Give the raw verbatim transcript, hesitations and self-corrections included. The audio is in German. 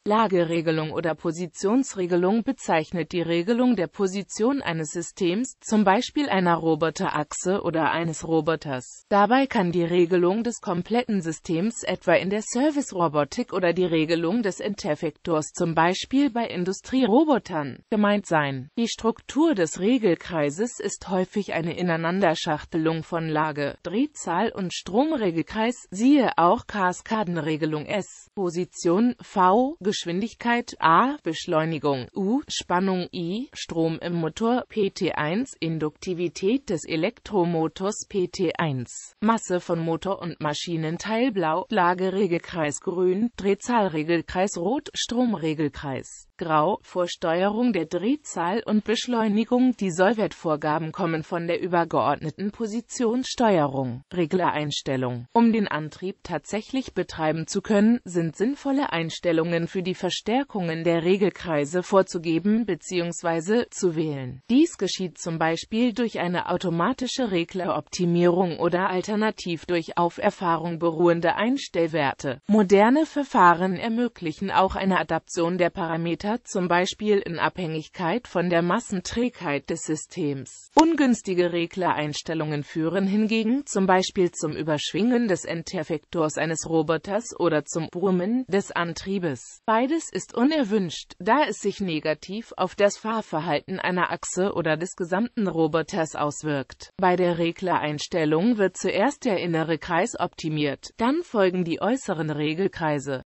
Lageregelung oder Positionsregelung bezeichnet die Regelung der Position eines Systems, zum Beispiel einer Roboterachse oder eines Roboters. Dabei kann die Regelung des kompletten Systems etwa in der Service-Robotik oder die Regelung des Interfaktors zum Beispiel bei Industrierobotern gemeint sein. Die Struktur des Regelkreises ist häufig eine Ineinanderschachtelung von Lage, Drehzahl und Stromregelkreis, siehe auch Kaskadenregelung S. Position V, Geschwindigkeit A, Beschleunigung U, Spannung I, Strom im Motor P T eins, Induktivität des Elektromotors P T eins, Masse von Motor und Maschinenteil Blau, Lageregelkreis Grün, Drehzahlregelkreis Rot, Stromregelkreis Grau. Vorsteuerung der Drehzahl und Beschleunigung. Die Sollwertvorgaben kommen von der übergeordneten Positionssteuerung. Reglereinstellung. Um den Antrieb tatsächlich betreiben zu können, sind sinnvolle Einstellungen für die Verstärkungen der Regelkreise vorzugeben bzw. zu wählen. Dies geschieht zum Beispiel durch eine automatische Regleroptimierung oder alternativ durch auf Erfahrung beruhende Einstellwerte. Moderne Verfahren ermöglichen auch eine Adaption der Parameter, zum Beispiel in Abhängigkeit von der Massenträgheit des Systems. Ungünstige Reglereinstellungen führen hingegen zum Beispiel zum Überschwingen des Interfaktors eines Roboters oder zum Brummen des Antriebes. Beides ist unerwünscht, da es sich negativ auf das Fahrverhalten einer Achse oder des gesamten Roboters auswirkt. Bei der Reglereinstellung wird zuerst der innere Kreis optimiert, dann folgen die äußeren Regelkreise.